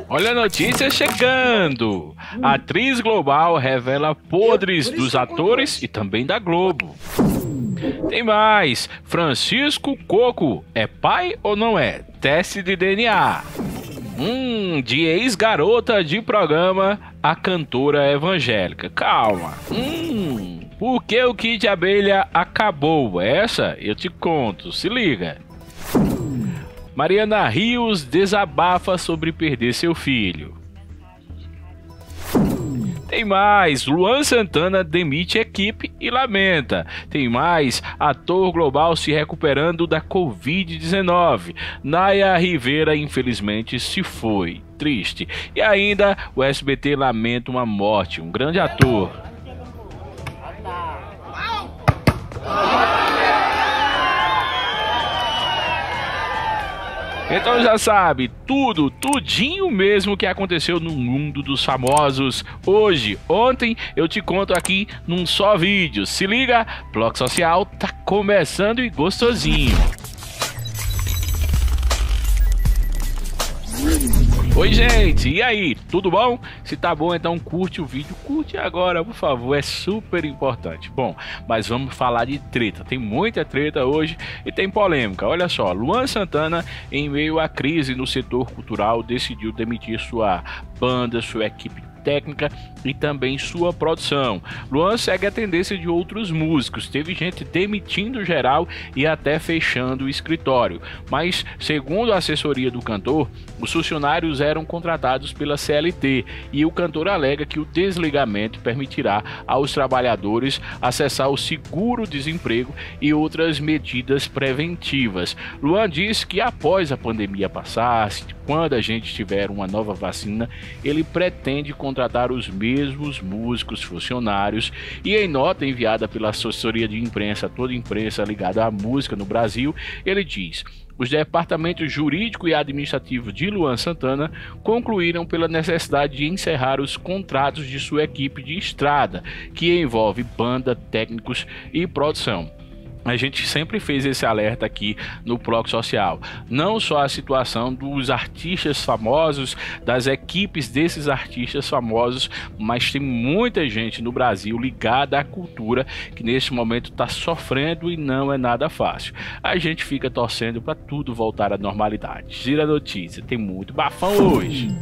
Olha a notícia chegando! A atriz global revela podres dos atores e também da Globo. Tem mais! Francisco Coco é pai ou não é? Teste de DNA. De ex-garota de programa a cantora evangélica. Calma. Por que o kit abelha acabou? Essa eu te conto, se liga. Mariana Rios desabafa sobre perder seu filho. Tem mais, Luan Santana demite equipe e lamenta. Tem mais, ator global se recuperando da Covid-19. Naya Rivera infelizmente se foi. Triste. E ainda o SBT lamenta uma morte, um grande ator. Então já sabe, tudinho mesmo que aconteceu no mundo dos famosos hoje, ontem, eu te conto aqui num só vídeo. Se liga, Bloco Social tá começando e gostosinho. Oi gente, e aí, tudo bom? Se tá bom, então curte o vídeo, curte agora, por favor, é super importante. Bom, mas vamos falar de treta, tem muita treta hoje e tem polêmica. Olha só, Luan Santana, em meio à crise no setor cultural, decidiu demitir sua banda, sua equipe técnica e também sua produção. Luan segue a tendência de outros músicos, teve gente demitindo geral e até fechando o escritório, mas segundo a assessoria do cantor, os funcionários eram contratados pela CLT e o cantor alega que o desligamento permitirá aos trabalhadores acessar o seguro-desemprego e outras medidas preventivas. Luan disse que após a pandemia passar, quando a gente tiver uma nova vacina, ele pretende contratar os mesmos músicos funcionários e em nota enviada pela assessoria de imprensa, toda imprensa ligada à música no Brasil, ele diz: os departamentos jurídico e administrativo de Luan Santana concluíram pela necessidade de encerrar os contratos de sua equipe de estrada, que envolve banda, técnicos e produção. A gente sempre fez esse alerta aqui no Bloco Social, não só a situação dos artistas famosos, das equipes desses artistas famosos, mas tem muita gente no Brasil ligada à cultura que neste momento está sofrendo e não é nada fácil. A gente fica torcendo para tudo voltar à normalidade. Gira a notícia, tem muito bafão hoje.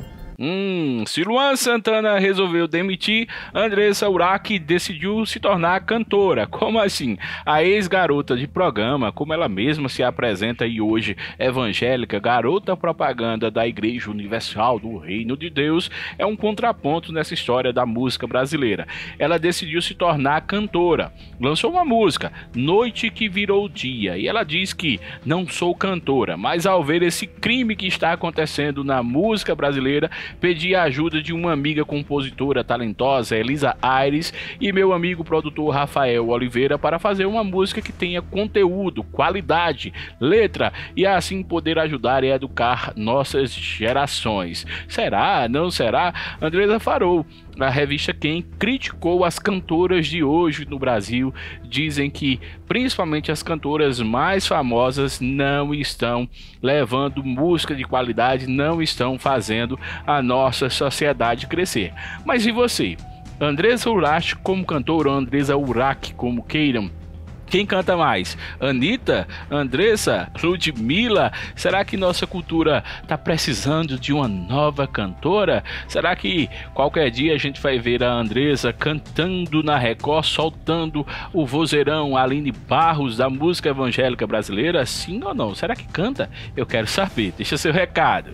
Se Luan Santana resolveu demitir, Andressa Urach decidiu se tornar cantora. Como assim? A ex-garota de programa, como ela mesma se apresenta e hoje evangélica, garota propaganda da Igreja Universal do Reino de Deus, é um contraponto nessa história da música brasileira. Ela decidiu se tornar cantora. Lançou uma música, Noite que Virou Dia, e ela diz que não sou cantora, mas ao ver esse crime que está acontecendo na música brasileira, pedi a ajuda de uma amiga compositora talentosa, Elisa Aires, e meu amigo produtor Rafael Oliveira para fazer uma música que tenha conteúdo, qualidade, letra e assim poder ajudar e educar nossas gerações. Será? Não será? Andressa Farou, a revista Quem, criticou as cantoras de hoje no Brasil. Dizem que principalmente as cantoras mais famosas não estão levando música de qualidade, não estão fazendo a nossa sociedade crescer. Mas e você? Andressa Urach como cantora ou Andressa Urach, como queiram? Quem canta mais? Anitta? Andressa? Ludmilla? Será que nossa cultura está precisando de uma nova cantora? Será que qualquer dia a gente vai ver a Andressa cantando na Record, soltando o vozeirão Aline Barros da música evangélica brasileira? Sim ou não? Será que canta? Eu quero saber. Deixa seu recado.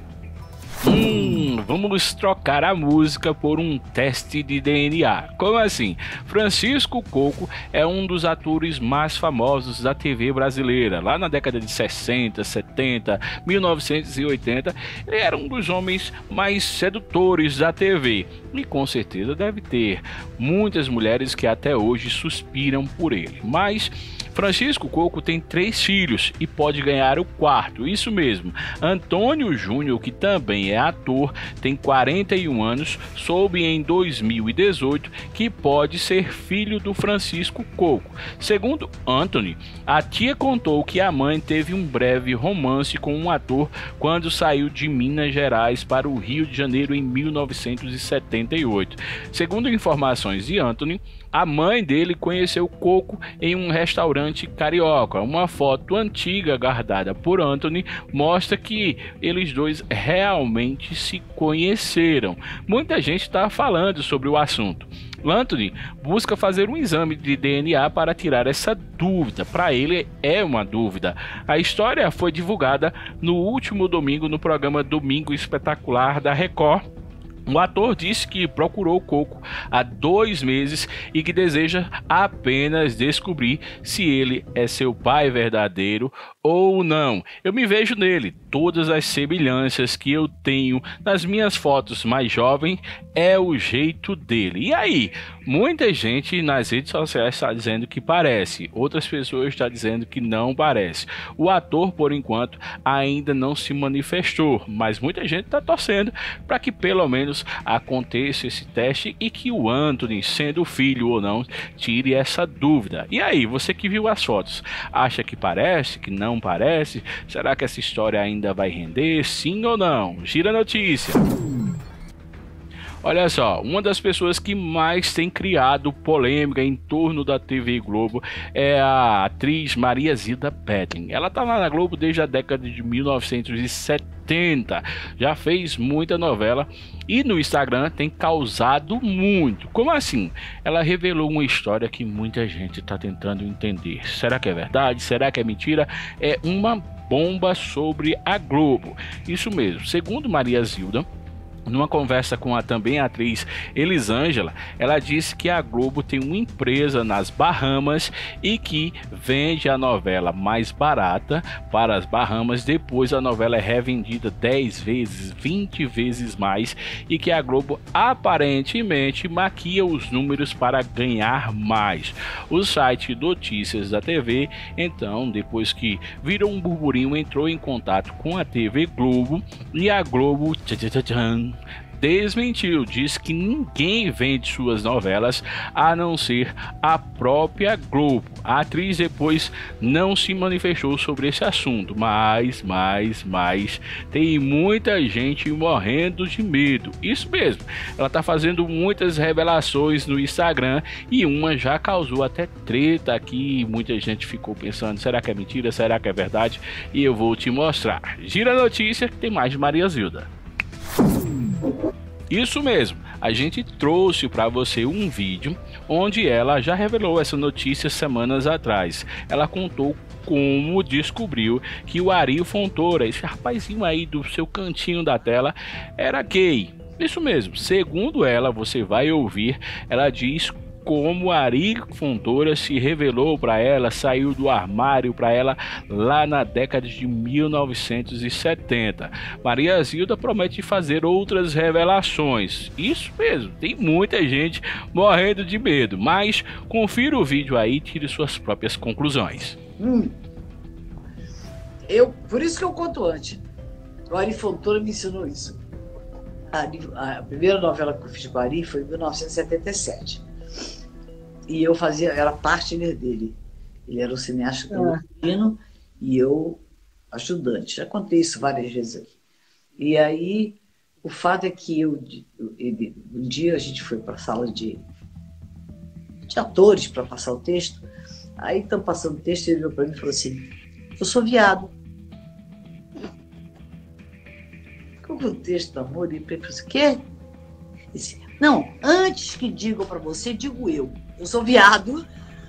Vamos trocar a música por um teste de DNA. Como assim? Francisco Coco é um dos atores mais famosos da TV brasileira. Lá na década de 60, 70, 1980, ele era um dos homens mais sedutores da TV. E com certeza deve ter muitas mulheres que até hoje suspiram por ele. Mas Francisco Coco tem 3 filhos e pode ganhar o 4º, isso mesmo. Antônio Júnior, que também é ator, tem 41 anos, soube em 2018 que pode ser filho do Francisco Coco. Segundo Anthony, a tia contou que a mãe teve um breve romance com um ator quando saiu de Minas Gerais para o Rio de Janeiro em 1978. Segundo informações de Anthony, a mãe dele conheceu Coco em um restaurante carioca. Uma foto antiga guardada por Anthony mostra que eles dois realmente se conheceram. Muita gente está falando sobre o assunto. Anthony busca fazer um exame de DNA para tirar essa dúvida. Para ele é uma dúvida. A história foi divulgada no último domingo no programa Domingo Espetacular da Record. O ator disse que procurou Coco há 2 meses e que deseja apenas descobrir se ele é seu pai verdadeiro ou não. Eu me vejo nele. Todas as semelhanças que eu tenho nas minhas fotos mais jovens é o jeito dele. E aí? Muita gente nas redes sociais está dizendo que parece. Outras pessoas estão dizendo que não parece. O ator, por enquanto, ainda não se manifestou. Mas muita gente está torcendo para que pelo menos aconteça esse teste e que o Anthony, sendo filho ou não, tire essa dúvida. E aí, você que viu as fotos, acha que parece, que não parece? Será que essa história ainda vai render, sim ou não? Gira a notícia. Olha só, uma das pessoas que mais tem criado polêmica em torno da TV Globo é a atriz Maria Zilda Pettine. Ela tá lá na Globo desde a década de 1970, já fez muita novela e no Instagram tem causado muito. Como assim? Ela revelou uma história que muita gente está tentando entender. Será que é verdade? Será que é mentira? É uma bomba sobre a Globo. Isso mesmo, segundo Maria Zilda, numa conversa com a também atriz Elisângela, ela disse que a Globo tem uma empresa nas Bahamas e que vende a novela mais barata para as Bahamas, depois a novela é revendida 10 vezes, 20 vezes mais e que a Globo aparentemente maquia os números para ganhar mais. O site Notícias da TV, então, depois que virou um burburinho, entrou em contato com a TV Globo e a Globo desmentiu, diz que ninguém vende suas novelas a não ser a própria Globo. A atriz depois não se manifestou sobre esse assunto, mas tem muita gente morrendo de medo. Isso mesmo, ela tá fazendo muitas revelações no Instagram e uma já causou até treta aqui. Muita gente ficou pensando, será que é mentira, será que é verdade? E eu vou te mostrar. Gira a notícia que tem mais de Maria Zilda. Isso mesmo, a gente trouxe para você um vídeo onde ela já revelou essa notícia semanas atrás. Ela contou como descobriu que o Ari Fontoura, esse rapazinho aí do seu cantinho da tela, era gay. Isso mesmo, segundo ela, você vai ouvir, ela diz como Ari Fontoura se revelou para ela, saiu do armário para ela lá na década de 1970. Maria Zilda promete fazer outras revelações. Isso mesmo, tem muita gente morrendo de medo, mas confira o vídeo aí e tire suas próprias conclusões. Por isso que eu conto antes. O Ari Fontoura me ensinou isso. A primeira novela que eu fiz com o Ari foi em 1977. E eu era partner dele. Ele era o cineasta clandestino e eu ajudante. Já contei isso várias vezes aqui. E aí, o fato é que um dia a gente foi para a sala de atores para passar o texto. Aí estão passando o texto e ele olhou para mim e falou assim: eu sou viado. Como o texto do amor? E ele falou assim: o quê? Ele disse: não, antes que digam para você, digo eu. Eu sou viado.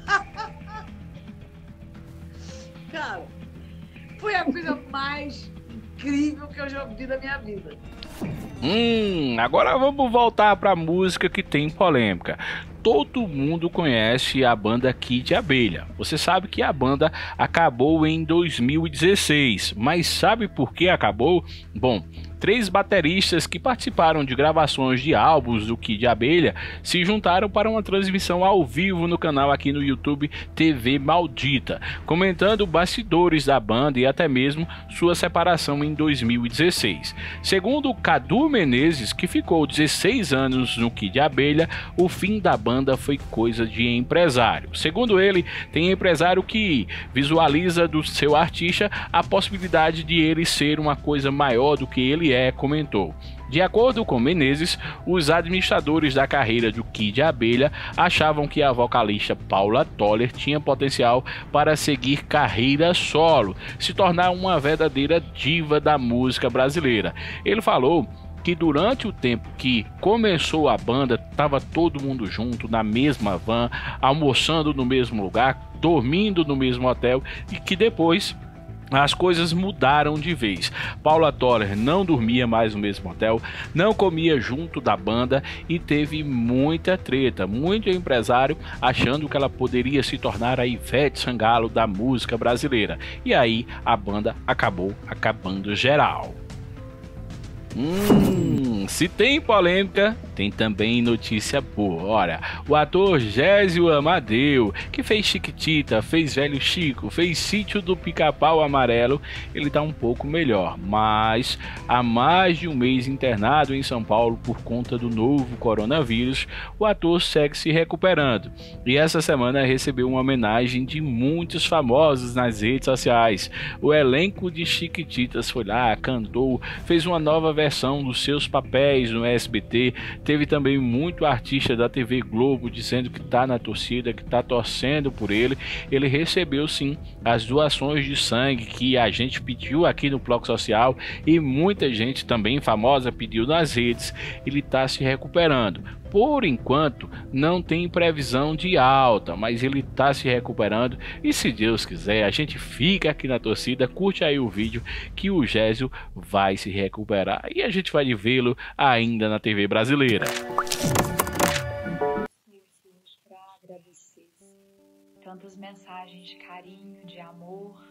Cara, foi a coisa mais incrível que eu já vi na minha vida. Agora vamos voltar para a música que tem polêmica. Todo mundo conhece a banda Kid Abelha. Você sabe que a banda acabou em 2016, mas sabe por que acabou? Bom, 3 bateristas que participaram de gravações de álbuns do Kid Abelha se juntaram para uma transmissão ao vivo no canal aqui no YouTube TV Maldita, comentando bastidores da banda e até mesmo sua separação em 2016. Segundo Cadu Menezes, que ficou 16 anos no Kid Abelha, o fim da banda foi coisa de empresário. Segundo ele, tem empresário que visualiza do seu artista a possibilidade de ele ser uma coisa maior do que ele é, comentou. De acordo com Menezes, os administradores da carreira do Kid Abelha achavam que a vocalista Paula Toller tinha potencial para seguir carreira solo, se tornar uma verdadeira diva da música brasileira. Ele falou que durante o tempo que começou a banda, estava todo mundo junto, na mesma van, almoçando no mesmo lugar, dormindo no mesmo hotel, e que depois as coisas mudaram de vez. Paula Toller não dormia mais no mesmo hotel, não comia junto da banda e teve muita treta, muito empresário achando que ela poderia se tornar a Ivete Sangalo da música brasileira. E aí a banda acabou acabando geral. Se tem polêmica, tem também notícia boa. Olha, o ator Gésio Amadeu, que fez Chiquitita, fez Velho Chico, fez Sítio do Pica-Pau Amarelo, ele tá um pouco melhor, mas há mais de um mês internado em São Paulo por conta do novo coronavírus, o ator segue se recuperando e essa semana recebeu uma homenagem de muitos famosos nas redes sociais. O elenco de Chiquititas foi lá, cantou, fez uma nova versão dos seus papéis no SBT. Teve também muito artista da TV Globo dizendo que está na torcida, que está torcendo por ele. Ele recebeu sim as doações de sangue que a gente pediu aqui no Bloco Social e muita gente também famosa pediu nas redes. Ele está se recuperando. Por enquanto não tem previsão de alta, mas ele está se recuperando e se Deus quiser a gente fica aqui na torcida. Curte aí o vídeo que o Gésio vai se recuperar e a gente vai vê-lo ainda na TV brasileira. Para agradecer tantas mensagens de carinho, de amor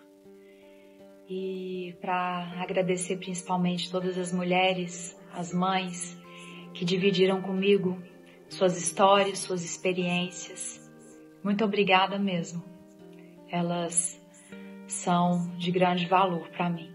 e para agradecer principalmente todas as mulheres, as mães que dividiram comigo suas histórias, suas experiências. Muito obrigada mesmo. Elas são de grande valor para mim.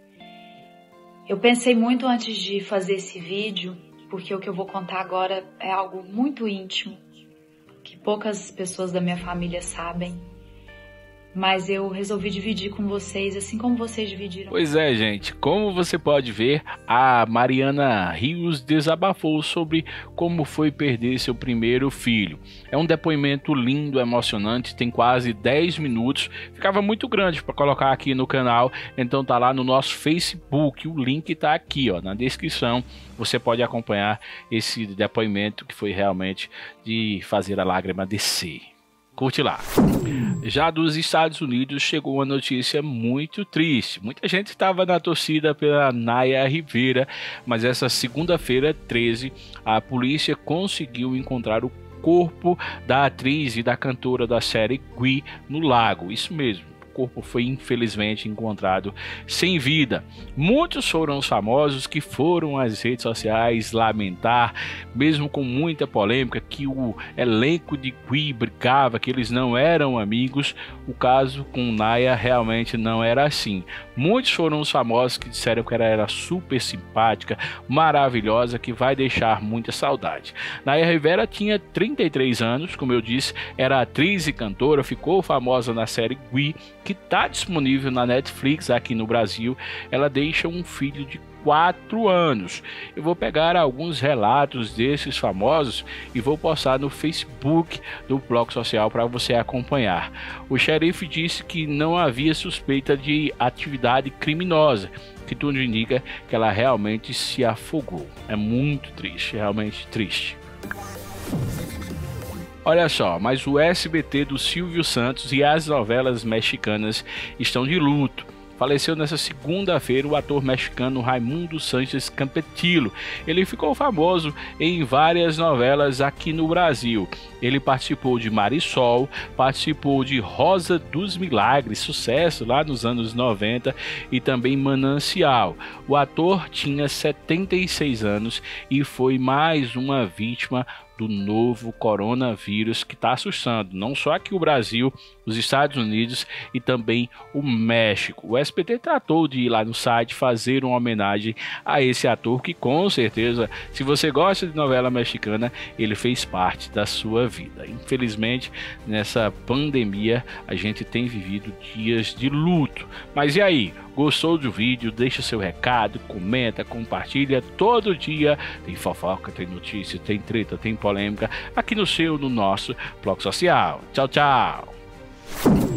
Eu pensei muito antes de fazer esse vídeo, porque o que eu vou contar agora é algo muito íntimo, que poucas pessoas da minha família sabem. Mas eu resolvi dividir com vocês, assim como vocês dividiram. Pois é, gente, como você pode ver, a Mariana Rios desabafou sobre como foi perder seu primeiro filho. É um depoimento lindo, emocionante, tem quase 10 minutos, ficava muito grande para colocar aqui no canal, então tá lá no nosso Facebook, o link tá aqui ó, na descrição, você pode acompanhar esse depoimento que foi realmente de fazer a lágrima descer. Curte lá. Já dos Estados Unidos chegou uma notícia muito triste. Muita gente estava na torcida pela Naya Rivera, mas essa segunda-feira, 13, a polícia conseguiu encontrar o corpo da atriz e da cantora da série Glee no lago. Isso mesmo. O corpo foi infelizmente encontrado sem vida. Muitos foram os famosos que foram às redes sociais lamentar, mesmo com muita polêmica, que o elenco de Glee brigava, que eles não eram amigos. O caso com Naya realmente não era assim. Muitos foram os famosos que disseram que ela era super simpática, maravilhosa, que vai deixar muita saudade. Naya Rivera tinha 33 anos, como eu disse, era atriz e cantora, ficou famosa na série Glee, que está disponível na Netflix aqui no Brasil. Ela deixa um filho de 4 anos. Eu vou pegar alguns relatos desses famosos e vou postar no Facebook do Bloco Social para você acompanhar. O xerife disse que não havia suspeita de atividade criminosa, que tudo indica que ela realmente se afogou. É muito triste, realmente triste. Olha só, mas o SBT do Silvio Santos e as novelas mexicanas estão de luto. faleceu nessa segunda-feira o ator mexicano Raimundo Sánchez Campetilo. Ele ficou famoso em várias novelas aqui no Brasil. Ele participou de Marisol, participou de Rosa dos Milagres, sucesso lá nos anos 90, e também Manancial. O ator tinha 76 anos e foi mais uma vítima do novo coronavírus que está assustando não só aqui o Brasil, os Estados Unidos e também o México. O SBT tratou de ir lá no site fazer uma homenagem a esse ator que, com certeza, se você gosta de novela mexicana, ele fez parte da sua vida. Infelizmente, nessa pandemia, a gente tem vivido dias de luto. Mas e aí? Gostou do vídeo? Deixa seu recado, comenta, compartilha. Todo dia tem fofoca, tem notícia, tem treta, tem polêmica aqui no nosso blog social. Tchau, tchau!